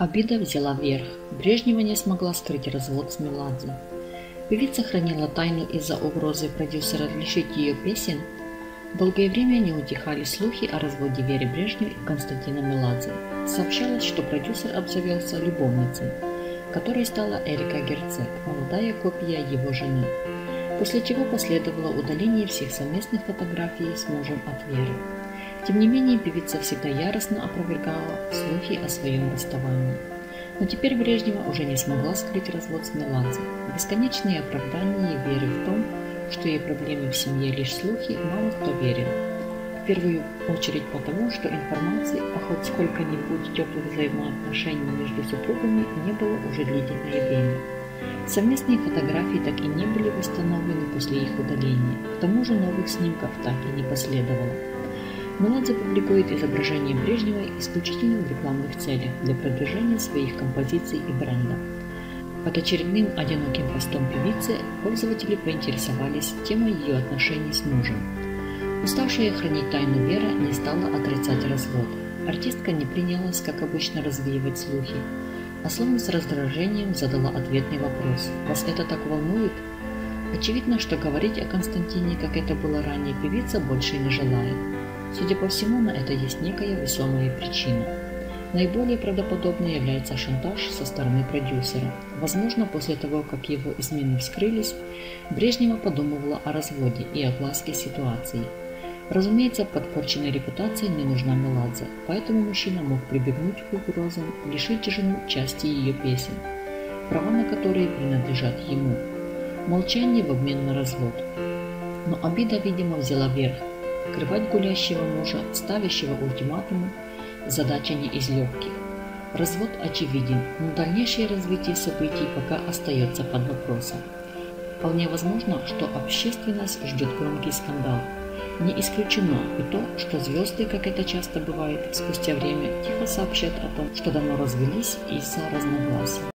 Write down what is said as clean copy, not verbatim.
Обида взяла верх. Брежнева не смогла скрыть развод с Меладзе. Певица хранила тайну из-за угрозы продюсера лишить ее песен. Долгое время не утихали слухи о разводе Веры Брежневой и Константина Меладзе. Сообщалось, что продюсер обзавелся любовницей, которой стала Эрика Герцег, молодая копия его жены. После чего последовало удаление всех совместных фотографий с мужем от Веры. Тем не менее, певица всегда яростно опровергала слухи о своем расставании. Но теперь Брежнева уже не смогла скрыть развод с Меладзе. Бесконечные оправдания Веры в том, что ее проблемы в семье лишь слухи, мало кто верил. В первую очередь потому, что информации о хоть сколько-нибудь теплых взаимоотношениях между супругами не было уже длительное время. Совместные фотографии так и не были восстановлены после их удаления. К тому же новых снимков так и не последовало. Меладзе публикует изображение Брежневой исключительно в рекламных целях для продвижения своих композиций и бренда. Под очередным одиноким постом певицы пользователи поинтересовались темой ее отношений с мужем. Уставшая хранить тайну Вера не стала отрицать развод. Артистка не принялась, как обычно, развеивать слухи, а словно с раздражением задала ответный вопрос: «Вас это так волнует?» Очевидно, что говорить о Константине, как это было ранее, певица больше не желает. Судя по всему, на это есть некая весомая причина. Наиболее правдоподобной является шантаж со стороны продюсера. Возможно, после того, как его измены вскрылись, Брежнева подумывала о разводе и огласке ситуации. Разумеется, подпорченной репутацией не нужна Меладзе, поэтому мужчина мог прибегнуть к угрозам лишить жену части ее песен, права на которые принадлежат ему. Молчание в обмен на развод. Но обида, видимо, взяла верх. Скрывать гулящего мужа, ставящего ультиматумы, задача не из легких. Развод очевиден, но дальнейшее развитие событий пока остается под вопросом. Вполне возможно, что общественность ждет громкий скандал. Не исключено и то, что звезды, как это часто бывает, спустя время тихо сообщат о том, что давно развелись из-за разногласий.